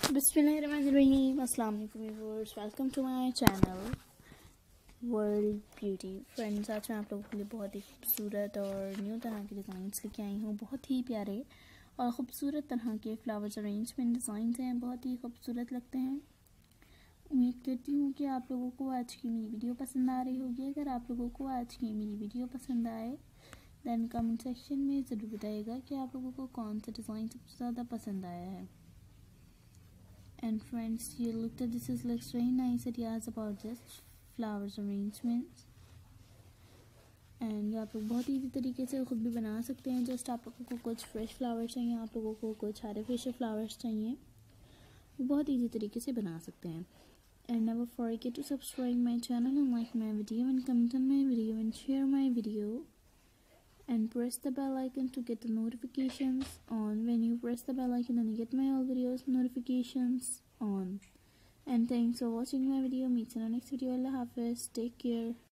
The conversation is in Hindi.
Bismillahirrahmanirrahim. Assalamu alaikum viewers. Welcome to my channel world beauty. Friends, आज मैं आप लोगों के लिए बहुत ही खूबसूरत और न्यू तरह के डिज़ाइंस लेके आई हूँ। बहुत ही प्यारे और ख़ूबसूरत तरह के फ्लावर्स अरेंजमेंट डिज़ाइंस हैं, बहुत ही खूबसूरत लगते हैं। उम्मीद करती हूँ कि आप लोगों को आज की मेरी वीडियो पसंद आ रही होगी। अगर आप लोगों को आज की मेरी वीडियो पसंद आए दैन कमेंट सेक्शन में ज़रूर बताइएगा कि आप लोगों को कौन सा डिज़ाइन सबसे ज़्यादा पसंद आया है। And friends, you looked at this, is looks very nice ideas about this flowers arrangements, and ये आप लोग बहुत ईजी तरीके से खुद भी बना सकते हैं। जस्ट आप लोगों को कुछ फ्रेश फ्लावर्स चाहिए, आप लोगों को कुछ आर्टिफिशियल फ्लावर्स चाहिए, वो बहुत ईजी तरीके से बना सकते हैं। And never forget to subscribe my channel and like my video and comment on my video and share my video and press the bell icon to get the notifications on. When you press the bell icon, then you get my all videos notifications on. And thanks for watching my video. Meet you in the next video. Allah Hafiz. Take care.